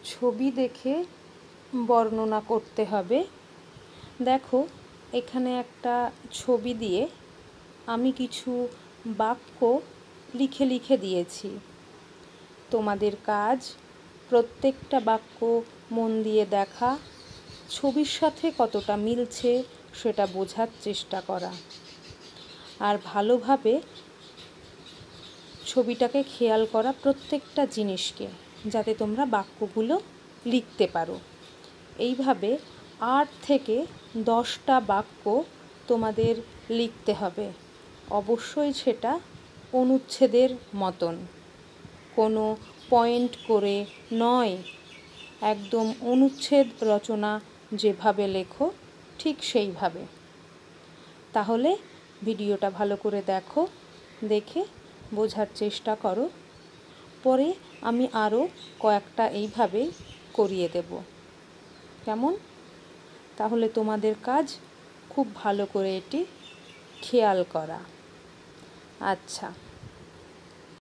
ছবি দেখে বর্ণনা করতে হবে। দেখো, এখানে একটা ছবি দিয়ে আমি কিছু বাক্য লিখে লিখে দিয়েছি। তোমাদের কাজ প্রত্যেকটা বাক্য মন দিয়ে দেখা, ছবির সাথে কতটা মিলছে সেটা বোঝার চেষ্টা করা, আর ভালোভাবে ছবিটাকে খেয়াল করা প্রত্যেকটা জিনিসকে, যাতে তোমরা বাক্যগুলো লিখতে পারো। এইভাবে 8 থেকে 10টা বাক্য তোমাদের লিখতে হবে। অবশ্যই সেটা অনুচ্ছেদের মতন, কোনো পয়েন্ট করে নয়, একদম অনুচ্ছেদ রচনা যেভাবে লেখো ঠিক সেইভাবে। তাহলে ভিডিওটা ভালো করে দেখো, দেখে বোঝার চেষ্টা করো। পরে আমি আরও কয়েকটা এইভাবে করিয়ে দেব। কেমন? তাহলে তোমাদের কাজ খুব ভালো করে এটি খেয়াল করা। আচ্ছা।